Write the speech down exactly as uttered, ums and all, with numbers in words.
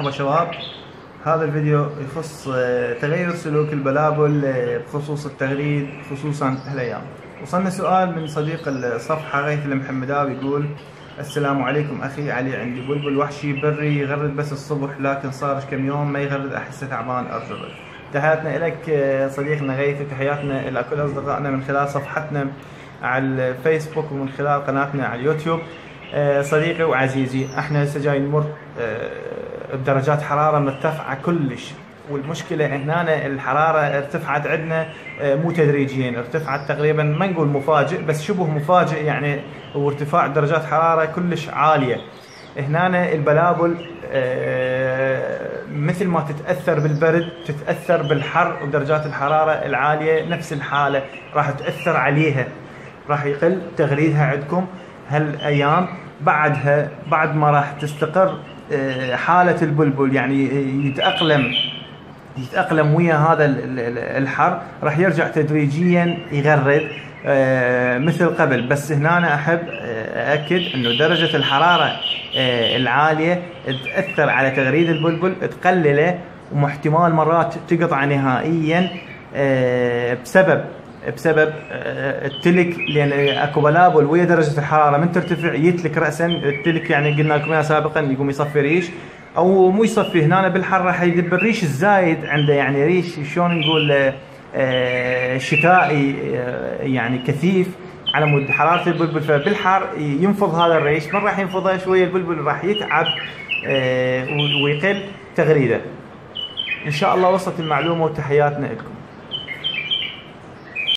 مرحبا شباب. هذا الفيديو يخص تغير سلوك البلابل بخصوص التغريد خصوصا هالايام. وصلنا سؤال من صديق الصفحه غيث المحمداوي يقول: السلام عليكم اخي علي، عندي بلبل وحشي بري يغرد بس الصبح، لكن صار كم يوم ما يغرد، احسه تعبان ارجو. تحياتنا لك صديقنا غيث، وتحياتنا لكل اصدقائنا من خلال صفحتنا على الفيسبوك ومن خلال قناتنا على اليوتيوب. صديقي وعزيزي، احنا هسه جاي نمر بدرجات حراره مرتفعه كلش، والمشكله هنا الحراره ارتفعت عندنا مو تدريجيا، ارتفعت تقريبا ما نقول مفاجئ بس شبه مفاجئ يعني، وارتفاع درجات حراره كلش عاليه. هنا البلابل مثل ما تتاثر بالبرد تتاثر بالحر ودرجات الحراره العاليه، نفس الحاله راح تاثر عليها، راح يقل تغريدها عندكم هالايام. بعدها بعد ما راح تستقر حالة البلبل يعني يتأقلم يتأقلم ويا هذا الحر، راح يرجع تدريجيا يغرد مثل قبل. بس هنا أنا أحب أأكد أنه درجة الحرارة العالية تأثر على تغريد البلبل، تقلله، واحتمال مرات تقطع نهائيا بسبب بسبب التلك، لان اكو بلابل ويا درجه الحراره من ترتفع يتلك راسا. التلك يعني قلنا لكم سابقا يقوم يصفي ريش او مو يصفي، هنا بالحر راح يدب الريش الزايد عنده، يعني ريش شلون نقول شتائي يعني كثيف على مود حراره البلبل، فبالحر ينفض هذا الريش، من راح ينفضه شويه البلبل راح يتعب ويقل تغريده. ان شاء الله وصلت المعلومه، وتحياتنا لكم.